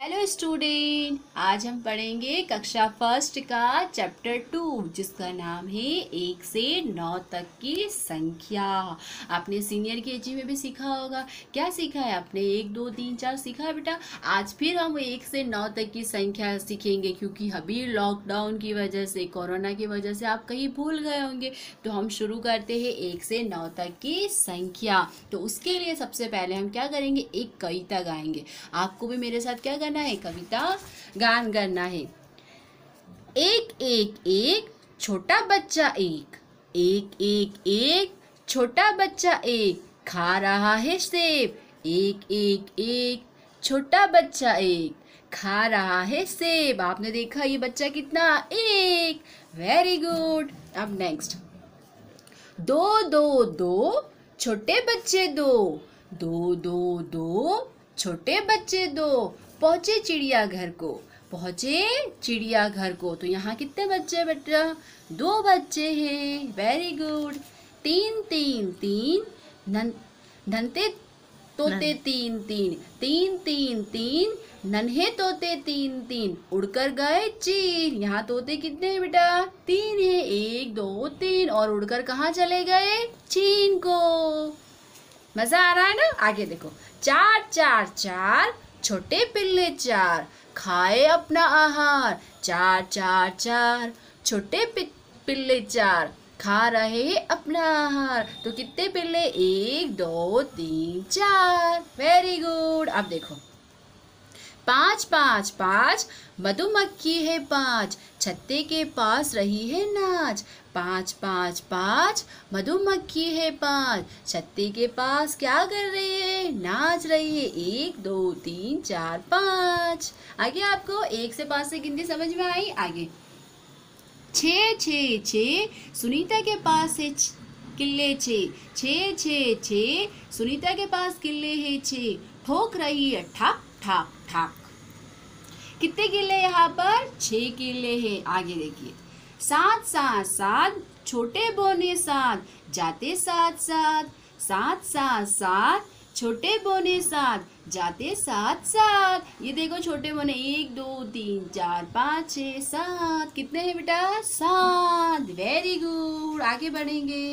Hello student, आज हम पढ़ेंगे कक्षा फर्स्ट का चैप्टर 2 जिसका नाम है 1 से 9 तक की संख्या। आपने सीनियर केजी में भी सीखा होगा। क्या सीखा है आपने? 1 2 3 4 सीखा है बेटा। आज फिर हम 1 से 9 तक की संख्या सीखेंगे क्योंकि अभी लॉकडाउन की वजह से, कोरोना की वजह से आप कहीं भूल गए होंगे। तो हम शुरू करते हैं 1 से 9 तक की संख्या। तो उसके लिए सबसे पहले हम क्या करेंगे, एक कविता गाएंगे। आपको भी मेरे साथ क्या करना है, कविता गान करना है। एक एक एक छोटा बच्चा एक, एक एक एक छोटा बच्चा एक, खा रहा है सेब। एक एक एक छोटा बच्चा एक, खा रहा है सेब। आपने देखा ये बच्चा कितना, एक। Very good. अब नेक्स्ट, दो दो दो छोटे बच्चे दो, दो दो दो छोटे बच्चे दो, पहुंचे चिड़ियाघर को, पहुंचे चिड़ियाघर को। तो यहाँ कितने बच्चे बेटा? 2 बच्चे हैं। Very good. तीन तीन तीन नन्हे तोते तीन तीन, तीन तीन तीन नन्हे तोते तीन तीन, उड़कर गए चीन। यहाँ तोते कितने हैं बेटा? 3 है। 1 2 3 और उड़कर कहाँ चले गए? चीन को। मजा आ रहा है ना? आगे देखो, 4 4 4 छोटे पिल्ले 4, खाए अपना आहार। 4 4 4 छोटे पिल्ले 4, खा रहे अपना आहार। तो कितने पिल्ले? 1 2 3 4। Very good. अब देखो, 5 5 5 मधुमक्खी है 5, छत्ते के पास रही है नाच। 5 5 5 मधुमक्खी है 5, छत्ते के पास क्या कर रही है? नाच रही है। 1 2 3 4 5। आगे आपको 1 से 5 से गिनती समझ में आई? आगे 6 6 6 सुनीता के पास है किल्ले 6, 6 6 6 सुनीता के पास किल्ले है 6, ठोक रही है ठाक ठाक ठाक। कितने किले यहाँ पर? 6 किले हैं। आगे देखिए, 7 7 7 छोटे बोने 7, जाते साथ साथ। 7 7 7 छोटे बोने 7, जाते साथ साथ। ये देखो छोटे बोने 1 2 3 4 5 6 7। कितने हैं बेटा? 7। Very good. आगे बढ़ेंगे।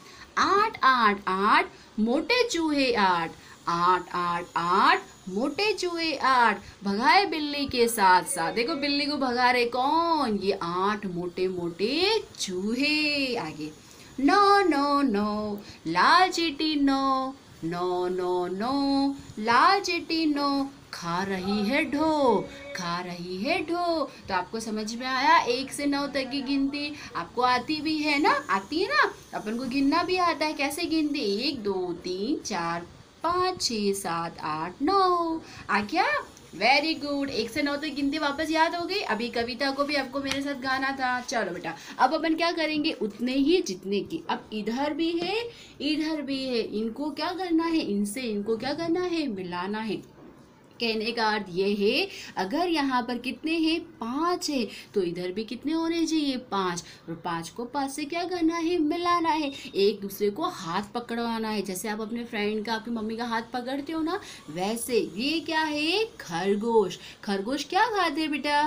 8 8 8 मोटे चूहे 8, 8 8 8 मोटे चूहे 8, भगाए बिल्ली के साथ साथ। देखो बिल्ली को भगा रहे कौन? ये 8 मोटे मोटे चूहे। आगे 9 9 9 लाल चींटी 9, 9 9 9 लाल चींटी 9, खा रही है ढो, खा रही है ढो। तो आपको समझ में आया 1 से 9 तक की गिनती? आपको आती भी है ना? आती है ना? अपन को गिनना भी आता है। कैसे गिनते? 1 2 3 4 5 6 7 8 9। आ गया? Very good. 1 से 9 तक गिनती वापस याद हो गई। अभी कविता को भी आपको मेरे साथ गाना था। चलो बेटा, अब अपन क्या करेंगे? उतने ही जितने की। अब इधर भी है, इधर भी है, इनको क्या करना है? इनसे इनको क्या करना है? मिलाना है। कहने का अर्थ ये है, अगर यहाँ पर कितने हैं? 5 है, तो इधर भी कितने होने चाहिए? 5। और 5 को 5 से क्या करना है? मिलाना है। एक दूसरे को हाथ पकड़वाना है। जैसे आप अपने फ्रेंड का, आपकी मम्मी का हाथ पकड़ते हो ना, वैसे। ये क्या है? खरगोश। खरगोश क्या खाते हैं बेटा?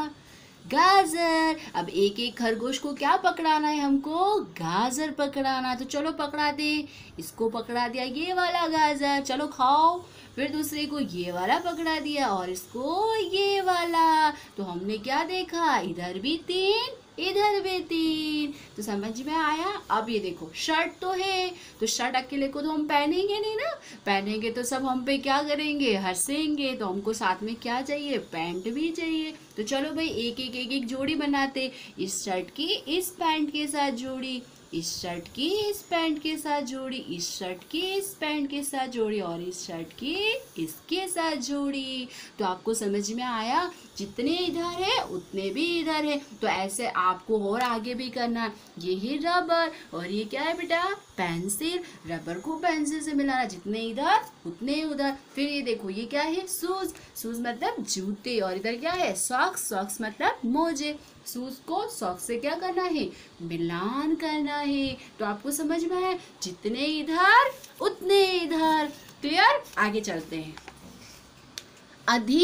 गाजर। अब एक एक खरगोश को क्या पकड़ाना है हमको? गाजर पकड़ाना। तो चलो पकड़ा दे। इसको पकड़ा दिया ये वाला गाजर, चलो खाओ। फिर दूसरे को ये वाला पकड़ा दिया और इसको ये वाला। तो हमने क्या देखा? इधर भी 3, इधर भी 3। तो समझ में आया? अब ये देखो, शर्ट तो है, तो शर्ट अकेले को तो हम पहनेंगे नहीं ना। पहनेंगे तो सब हम पे क्या करेंगे? हंसेंगे। तो हमको साथ में क्या चाहिए? पैंट भी चाहिए। तो चलो भाई एक एक एक एक जोड़ी बनाते। इस शर्ट की इस पैंट के साथ जोड़ी, इस शर्ट की इस पैंट के साथ जोड़ी, इस शर्ट की इस पैंट के साथ जोड़ी और इस शर्ट की इसके साथ जोड़ी। तो आपको समझ में आया? जितने इधर है उतने भी इधर है। तो ऐसे आपको और आगे भी करना है। ये ही रबर और ये क्या है बेटा? पेंसिल। रबर को पेंसिल से मिलाना, जितने इधर उतने उधर। फिर ये देखो, ये क्या है? शूज। शूज मतलब जूते। और इधर क्या है? सॉक्स। सॉक्स मतलब मोजे। शूज को सॉक्स से क्या करना है? मिलान करना है। तो आपको समझ में आया? जितने इधर उतने इधर। क्लियर? आगे चलते हैं। अधिक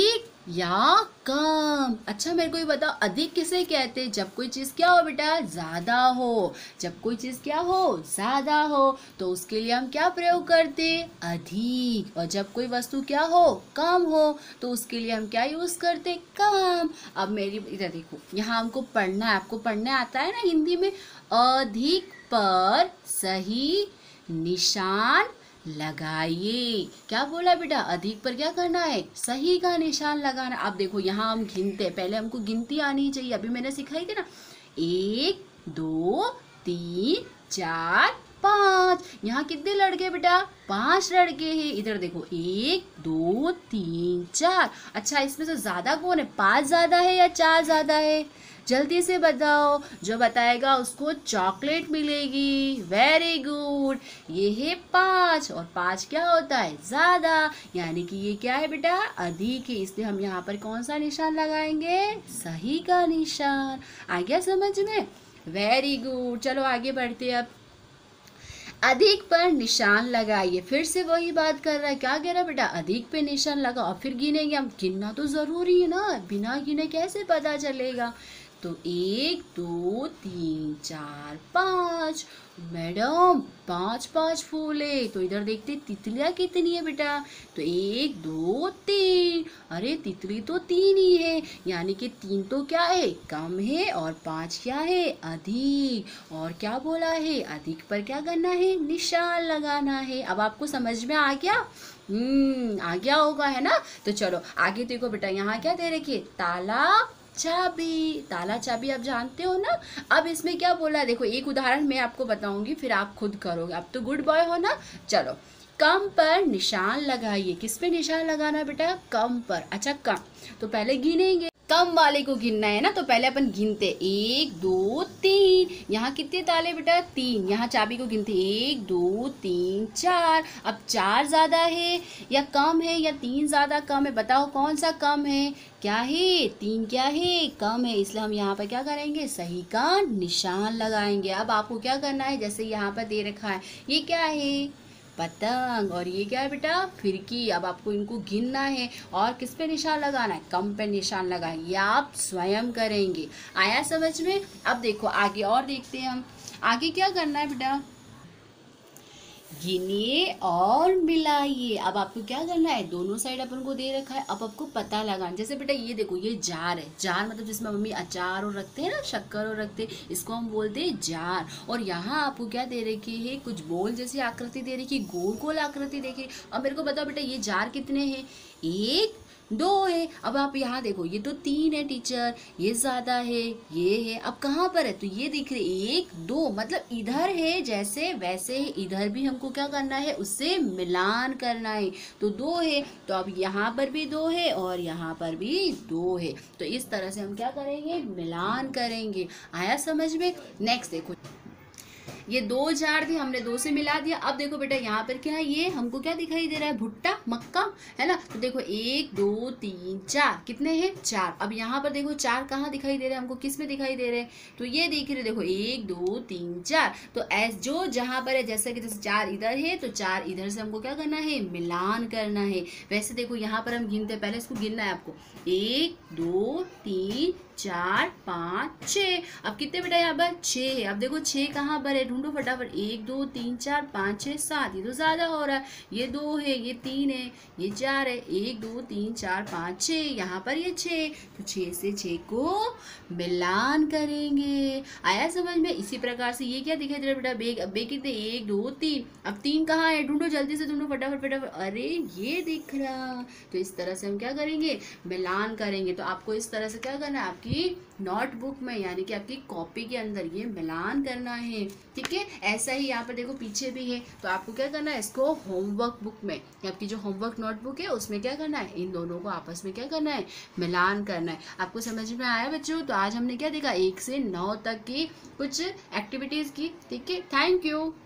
या कम। अच्छा मेरे को ये बताओ, अधिक किसे कहते हैं? जब कोई चीज़ क्या हो बेटा, ज़्यादा हो। जब कोई चीज़ क्या हो, ज़्यादा हो, तो उसके लिए हम क्या प्रयोग करते, अधिक। और जब कोई वस्तु क्या हो, कम हो, तो उसके लिए हम क्या यूज़ करते, कम। अब मेरी इधर देखो, यहाँ हमको पढ़ना है, आपको पढ़ना आता है ना हिंदी में, अधिक पर सही निशान लगाइए। क्या बोला बेटा, अधिक पर क्या करना है, सही का निशान लगाना। अब देखो यहाँ हम गिनते हैं, पहले हमको गिनती आनी चाहिए, अभी मैंने सिखाई थी ना, 1 2 3 4 5। यहाँ कितने लड़के बेटा, 5 लड़के हैं। इधर देखो 1 2 3 4। अच्छा इसमें से ज्यादा कौन है, 5 ज्यादा है या 4 ज्यादा है, जल्दी से बताओ। जो बताएगा उसको चॉकलेट मिलेगी। Very good. ये है 5 और 5 क्या होता है, ज्यादा, यानी कि ये क्या है बेटा, अधिक है। इसलिए हम यहाँ पर कौन सा निशान लगाएंगे, सही का निशान। आ गया समझ में? Very good. चलो आगे बढ़ते हैं। अब अधिक पर निशान लगाइए। फिर से वही बात कर रहा है, क्या कह रहा है बेटा, अधिक पे निशान लगा और फिर गिनेंगे हम। गिनना तो जरूरी है ना, बिना गिने कैसे पता चलेगा। तो 1 2 3 4 5। मैडम 5 फूल है, तो इधर देखते तितलियां कितनी है बेटा। तो 1 2 3। अरे तितली तो 3 ही है, यानी कि 3 तो क्या है, कम है, और 5 क्या है, अधिक। और क्या बोला है, अधिक पर क्या करना है, निशान लगाना है। अब आपको समझ में आ गया? आ गया होगा, है ना। तो चलो आगे देखो बेटा, यहाँ क्या दे रखी है, ताला चाबी। ताला चाबी आप जानते हो ना। अब इसमें क्या बोला है, देखो एक उदाहरण मैं आपको बताऊंगी, फिर आप खुद करोगे। आप तो गुड बॉय हो ना। चलो, कम पर निशान लगाइए। किस पे निशान लगाना है बेटा, कम पर। अच्छा कम, तो पहले गिनेंगे, कम वाले को गिनना है ना, तो पहले अपन गिनते 1 2 3। यहाँ कितने ताले बेटा, 3। यहाँ चाबी को गिनते 1 2 3 4। अब 4 ज्यादा है या कम है, या 3 ज्यादा कम है, बताओ कौन सा कम है, क्या है, 3 क्या है, कम है। इसलिए हम यहाँ पर क्या करेंगे, सही का निशान लगाएंगे। अब आपको क्या करना है, जैसे यहाँ पर दे रखा है, ये क्या है, पतंग, और ये क्या है बेटा, फिरकी। अब आपको इनको गिनना है और किस पे निशान लगाना है, कम पे निशान लगाएं। ये आप स्वयं करेंगे। आया समझ में? अब देखो आगे और देखते हैं हम, आगे क्या करना है बेटा, गिनिए और मिलाइए। अब आपको क्या करना है, दोनों साइड अपन को दे रखा है, अब आपको पता लगाना। जैसे बेटा ये देखो, ये जार है, जार मतलब जिसमें मम्मी अचार और रखते हैं ना, शक्कर और रखते हैं, इसको हम बोलते हैं जार। और यहाँ आपको क्या दे रखी है, कुछ गोल जैसी आकृति दे रखी, गोल गोल आकृति देखिए। अब मेरे को बताओ बेटा, ये जार कितने हैं, 1 2 है। अब आप यहाँ देखो, ये तो 3 है टीचर, ये ज्यादा है, ये है। अब कहाँ पर है, तो ये दिख रहे 1 2, मतलब इधर है जैसे वैसे है, इधर भी हमको क्या करना है, उससे मिलान करना है। तो 2 है, तो अब यहाँ पर भी 2 है और यहाँ पर भी 2 है। तो इस तरह से हम क्या करेंगे, मिलान करेंगे। आया समझ में? नेक्स्ट देखो, ये 2 जार थे, हमने 2 से मिला दिया। अब देखो बेटा यहाँ पर क्या है, ये हमको क्या दिखाई दे रहा है, भुट्टा, मक्का, है ना। तो देखो 1 2 3 4, कितने हैं, 4। अब यहाँ पर देखो 4 कहाँ दिखाई दे रहे हैं हमको, किस में दिखाई दे रहे हैं, तो ये देख रहे देखो 1 2 3 4। तो ऐस जो जहाँ पर है, जैसे कि जैसे 4 इधर है तो 4 इधर से हमको क्या करना है, मिलान करना है। वैसे देखो यहाँ पर हम गिनते, पहले इसको गिनना है आपको, 1 2 3 4 5 6। अब कितने बेटा यहाँ पर, 6 है। अब देखो 6 कहाँ पर है, ढूंढो फटाफट, 1 2 3 4 5 6 7। ये तो ज्यादा हो रहा है, ये 2 है, ये 3 है, ये 4 है, 1 2 3 4 5 6, यहाँ पर ये 6। तो 6 से 6 को मिलान करेंगे। आया समझ में? इसी प्रकार से ये क्या दिखाई दे रहा है बेटा, बेग। अब बेग कितने, 1 2 3। अब 3 कहाँ है, ढूंढो जल्दी से, ढूंढो फटाफट फटाफट। अरे ये दिख रहा। तो इस तरह से हम क्या करेंगे, मिलान करेंगे। तो आपको इस तरह से क्या करना है, आपकी नोटबुक में यानी कि आपकी कॉपी के अंदर ये मिलान करना है। ठीक है, ऐसा ही यहाँ पर देखो पीछे भी है। तो आपको क्या करना है, इसको होमवर्क बुक में, आपकी जो होमवर्क नोटबुक है उसमें क्या करना है, इन दोनों को आपस में क्या करना है, मिलान करना है। आपको समझ में आया बच्चों? तो आज हमने क्या देखा, 1 से 9 तक की कुछ एक्टिविटीज की। ठीक है, थैंक यू।